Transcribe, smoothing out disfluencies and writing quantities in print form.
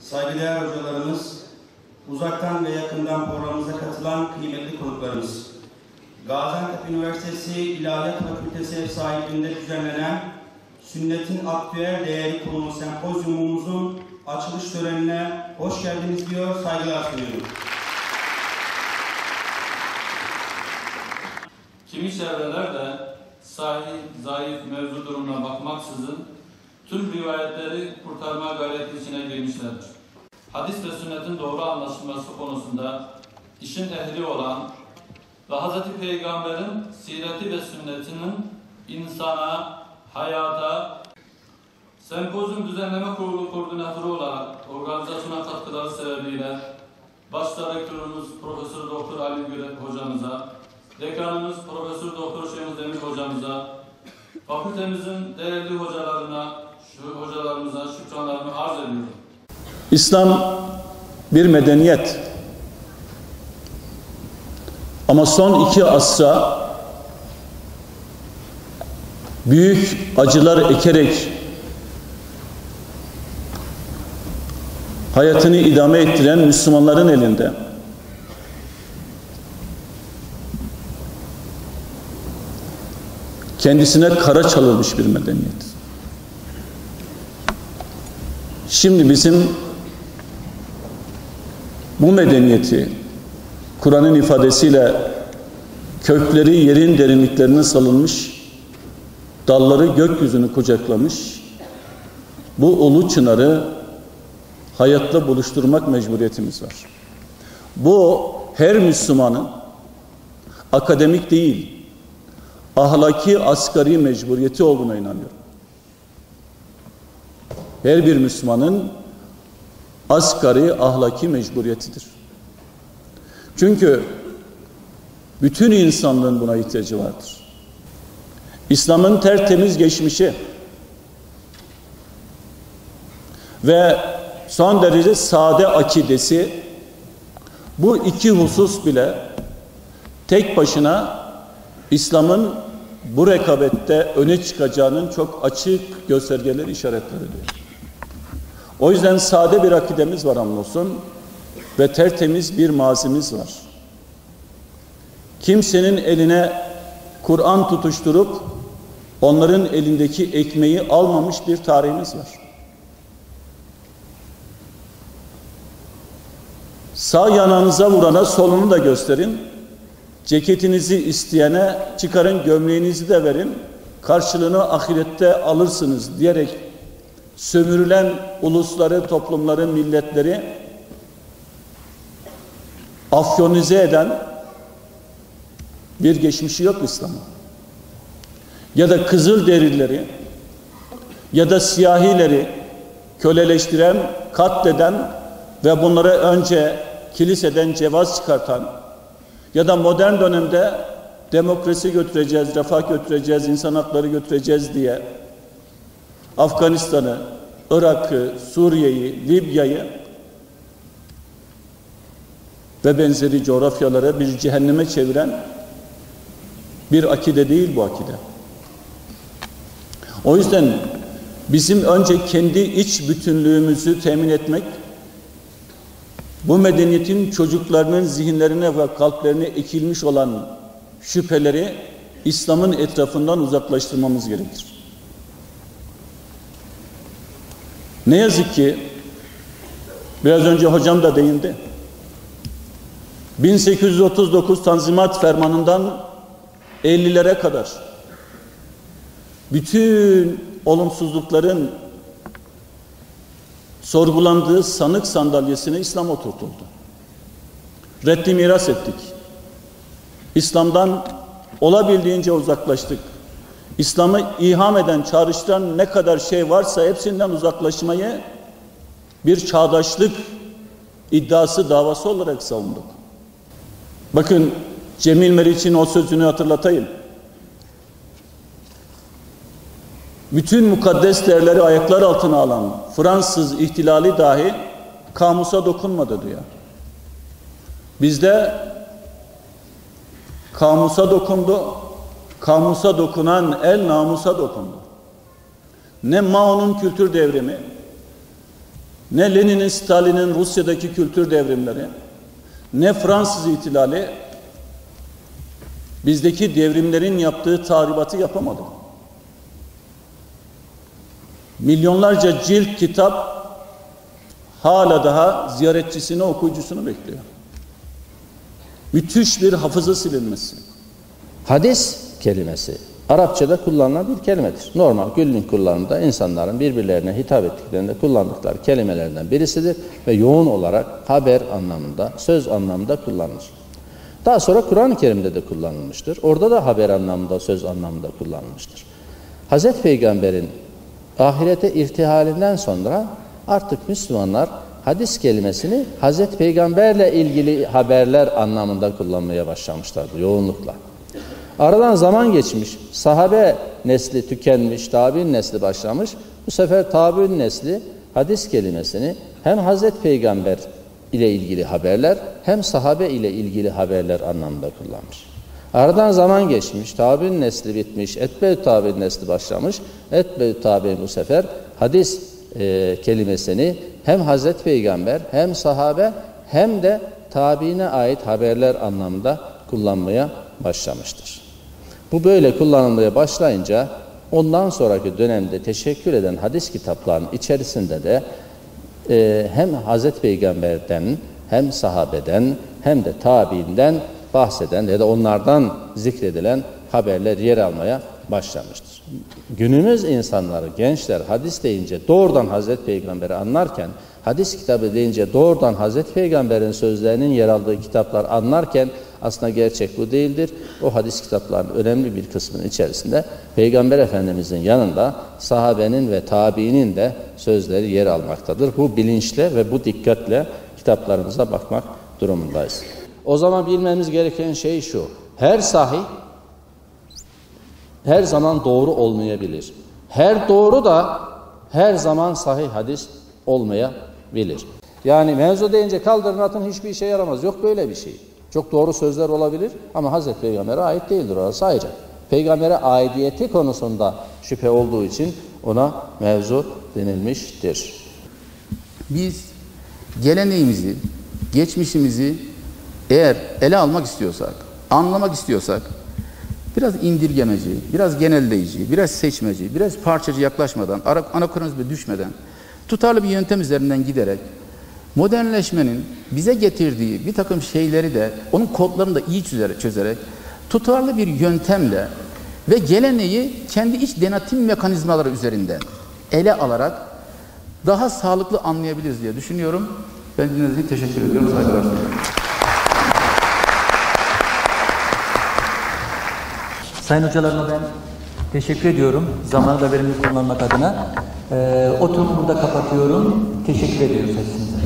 saygıdeğer hocalarımız, uzaktan ve yakından programımıza katılan kıymetli konuklarımız, Gaziantep Üniversitesi İlahiyat Fakültesi ev sahipliğinde düzenlenen Sünnetin Aktüel Değeri konulu sempozyumumuzun açılış törenine hoş geldiniz diyor, saygılar sunuyorum. Kimi çevreler de sahih, zayıf mevzu durumuna bakmaksızın tüm rivayetleri kurtarma gayreti içine girmişlerdir. Hadis ve sünnetin doğru anlaşılması konusunda işin ehli olan ve Hz. Peygamber'in sireti ve sünnetinin insana, hayata, sempozyum düzenleme kurulu koordinatörü olarak organizasyona katkıları sebebiyle başta rektörümüz Profesör Doktor Ali Gürek hocamıza, dekanımız Profesör Doktor Şemuz Demir hocamıza, fakültemizin değerli hocalarına, hocalarımıza şükranlarımı arz ediyorum. İslam bir medeniyet. Ama son 2 asra büyük acılar ekerek hayatını idame ettiren Müslümanların elinde. Kendisine kara çalınmış bir medeniyet. Şimdi bizim bu medeniyeti Kur'an'ın ifadesiyle kökleri yerin derinliklerine salınmış, dalları gökyüzünü kucaklamış, bu ulu çınarı hayatla buluşturmak mecburiyetimiz var. Bu her Müslümanın akademik değil, ahlaki asgari mecburiyeti olduğuna inanıyorum. Her bir Müslümanın asgari ahlaki mecburiyetidir. Çünkü bütün insanlığın buna ihtiyacı vardır. İslam'ın tertemiz geçmişi ve son derece sade akidesi, bu 2 husus bile tek başına İslam'ın bu rekabette öne çıkacağının çok açık göstergeleri, işaretleridir. O yüzden sade bir akidemiz var hamdolsun ve tertemiz bir mazimiz var. Kimsenin eline Kur'an tutuşturup onların elindeki ekmeği almamış bir tarihimiz var. Sağ yanağınıza vurana solunu da gösterin. Ceketinizi isteyene çıkarın, gömleğinizi de verin. Karşılığını ahirette alırsınız diyerek sömürülen ulusları, toplumları, milletleri afyonize eden bir geçmişi yok İslam'ın. Ya da Kızılderilileri ya da siyahileri köleleştiren, katleden ve bunları önce kiliseden cevaz çıkartan ya da modern dönemde demokrasi götüreceğiz, refah götüreceğiz, insan hakları götüreceğiz diye Afganistan'ı, Irak'ı, Suriye'yi, Libya'yı ve benzeri coğrafyalara bir cehenneme çeviren bir akide değil bu akide. O yüzden bizim önce kendi iç bütünlüğümüzü temin etmek, bu medeniyetin çocuklarının zihinlerine ve kalplerine ekilmiş olan şüpheleri İslam'ın etrafından uzaklaştırmamız gerekir. Ne yazık ki biraz önce hocam da değindi. 1839 Tanzimat Fermanı'ndan 50'lere kadar bütün olumsuzlukların sorgulandığı sanık sandalyesine İslam oturtuldu. Reddi miras ettik. İslam'dan olabildiğince uzaklaştık. İslam'ı iham eden, çağrıştıran ne kadar şey varsa hepsinden uzaklaşmayı bir çağdaşlık iddiası, davası olarak savunduk. Bakın Cemil Meriç'in o sözünü hatırlatayım. Bütün mukaddes değerleri ayaklar altına alan Fransız ihtilali dahi kamusa dokunmadı diyor. Bizde kamusa dokundu, kamusa dokunan el namusa dokundu. Ne Mao'nun kültür devrimi, ne Lenin'in, Stalin'in Rusya'daki kültür devrimleri, ne Fransız ihtilali bizdeki devrimlerin yaptığı tahribatı yapamadı. Milyonlarca cilt kitap hala daha ziyaretçisini, okuyucusunu bekliyor. Müthiş bir hafıza silinmesi. Hadis kelimesi Arapçada kullanılan bir kelimedir. Normal günlük kullanımda insanların birbirlerine hitap ettiklerinde kullandıkları kelimelerden birisidir ve yoğun olarak haber anlamında, söz anlamında kullanılır. Daha sonra Kur'an-ı Kerim'de de kullanılmıştır. Orada da haber anlamında, söz anlamında kullanılmıştır. Hazreti Peygamber'in ahirete irtihalinden sonra artık Müslümanlar hadis kelimesini Hazreti Peygamber'le ilgili haberler anlamında kullanmaya başlamışlardı yoğunlukla. Aradan zaman geçmiş, sahabe nesli tükenmiş, tabi'in nesli başlamış. Bu sefer tabi'in nesli hadis kelimesini hem Hazreti Peygamber ile ilgili haberler hem sahabe ile ilgili haberler anlamında kullanmış. Aradan zaman geçmiş, tabi'in nesli bitmiş, etbe-ü tabi'in nesli başlamış. Etbe-ü tabi'in bu sefer hadis kelimesini hem Hazreti Peygamber hem sahabe hem de tabiine ait haberler anlamında kullanmaya başlamıştır. Bu böyle kullanılmaya başlayınca ondan sonraki dönemde teşekkür eden hadis kitaplarının içerisinde de hem Hazreti Peygamber'den hem sahabeden hem de tabiinden bahseden ya da onlardan zikredilen haberler yer almaya başlamıştır. Günümüz insanları, gençler hadis deyince doğrudan Hazreti Peygamber'i anlarken, hadis kitabı deyince doğrudan Hazreti Peygamber'in sözlerinin yer aldığı kitaplar anlarken aslında gerçek bu değildir. O hadis kitaplarının önemli bir kısmının içerisinde Peygamber Efendimizin yanında sahabenin ve tabiinin de sözleri yer almaktadır. Bu bilinçle ve bu dikkatle kitaplarımıza bakmak durumundayız. O zaman bilmemiz gereken şey şu: her sahih her zaman doğru olmayabilir. Her doğru da her zaman sahih hadis olmayabilir. Yani mevzu deyince kaldırın atın hiçbir işe yaramaz. Yok böyle bir şey. Çok doğru sözler olabilir ama Hazreti Peygamber'e ait değildir, orası ayrı. Peygamber'e aidiyeti konusunda şüphe olduğu için ona mevzu denilmiştir. Biz geleneğimizi, geçmişimizi eğer ele almak istiyorsak, anlamak istiyorsak biraz indirgemeci, biraz genelleyici, biraz seçmeci, biraz parçacı yaklaşmadan, anakronizme düşmeden, tutarlı bir yöntem üzerinden giderek modernleşmenin bize getirdiği bir takım şeyleri de onun kodlarını da iyi çözerek tutarlı bir yöntemle ve geleneği kendi iç denetim mekanizmaları üzerinden ele alarak daha sağlıklı anlayabiliriz diye düşünüyorum. Ben dinlediğiniz için teşekkür ediyorum. Saygılar sunuyorum. Sayın hocalarıma ben teşekkür ediyorum. Zamanı da verimli kullanmak adına. Oturumu burada kapatıyorum. Teşekkür ediyoruz hepsinize.